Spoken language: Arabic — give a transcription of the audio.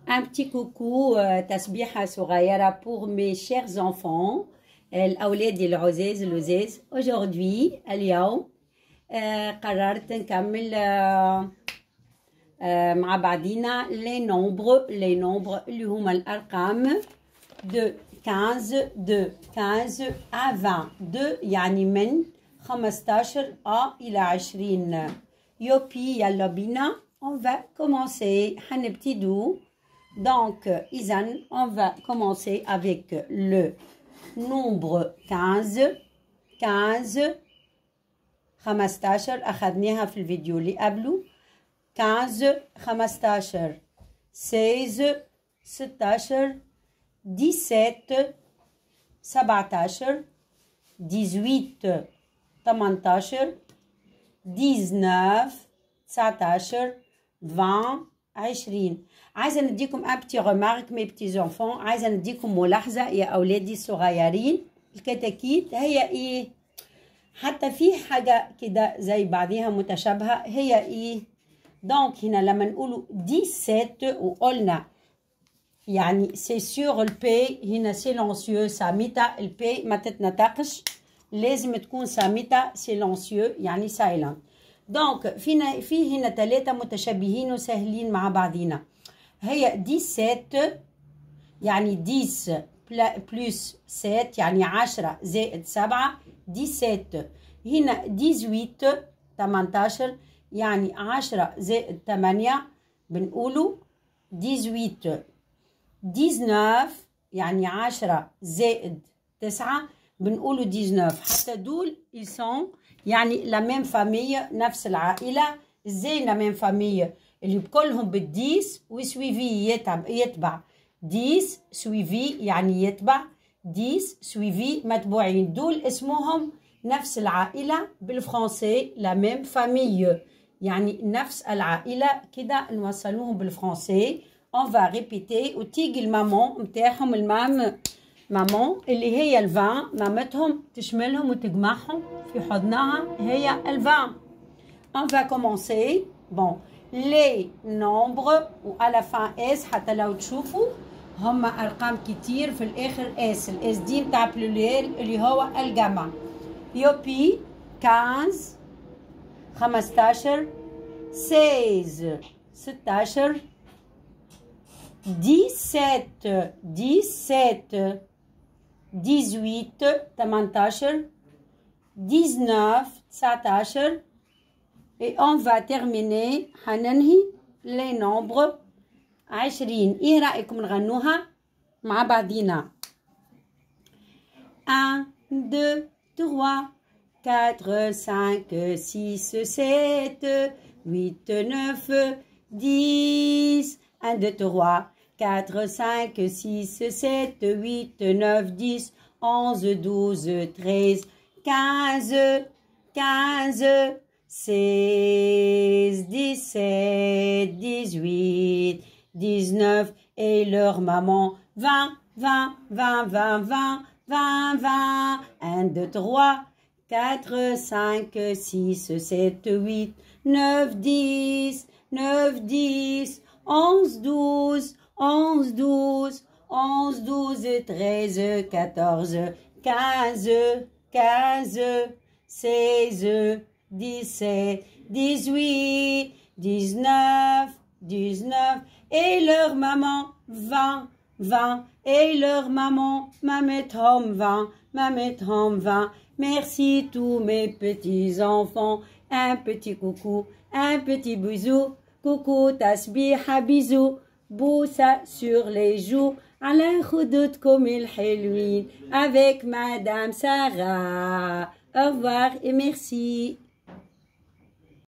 Un petit coucou تسبيحة صغيرة pour mes chers enfants الأولاد العزاز aujourd'hui اليوم قررت نكمل مع بعضينا les nombres اللي هما الأرقام de 15 à 20 يعني من 15 إلى 20 يوبي يلا بينا on va commencer حنبتدو donc إذن on va commencer avec le nombre 15 15 أخذناها في الفيديو اللي قبله 15 16 17 17 18 18 18 19 19 20 20 عايزة نديكم un petit remarque mes petits enfants عايزة نديكم ملاحظة يا أولادي الصغيرين الكتاكيت هي إيه حتى في حاجة كده زي بعضيها متشابهة هي إيه دونك هنا لما نقولوا 17 وقلنا يعني سي سور البي هنا سيلونسيو ساميتا البي ما تتنطقش لازم تكون ساميتا سيلونسيو يعني سايلنت دونك في هنا ثلاثة متشابهين وسهلين مع بعضينا هي 17 يعني 10 بلس 7 يعني 10 زائد 7 17 هنا 18 يعني 10 زائد 8 بنقولوا 18 19 يعني 10 زائد 9 بنقولوا 19 حتى دول يسون يعني لا ميم فامille نفس العائلة ازاي لا ميم فامille اللي بكلهم بالديس وسويفي يتبع ديس سويفي يعني يتبع ديس سويفي متبوعين دول اسمهم نفس العائلة بالفرنسي لا ميم فامille يعني نفس العائلة كده نوصلوهم بالفرنسي on va répéter وتيجي المامون متاعهم المام مامون اللي هي الفان مامتهم تشملهم وتجمعهم في حضنها هي الفان on va commencer bon les nombres و à la fin اس حتى لو تشوفوا هما ارقام كتير في الاخر اس الاس دي بتاع بلوريال اللي هو الجمع يوبي 15 16 17 17 18 18 19 19 et on va terminer حننهي les nombres 20 ايه رأيكم نغنوها مع بعضينا 1 2 3 4 5 6 7 8 9 10 1 2 3 4 5 6 7 8 9 10 11 12 13 15 16 17 18 19 et leur maman 20 20 20 20 20 20 20 1 2 3 4 5 6 7 8 9 10 9 10 11 12 11 12 11 12 13 14 15 15 16 17 18 19 19 et leur maman 20 20 et leur maman mametrom 20 mametrom 20 merci tous mes petits enfants un petit coucou un petit bisou coucou تسبيحة bisou بوسة sur les joues على خدودكم الحلوين avec Madame Sarah au revoir et merci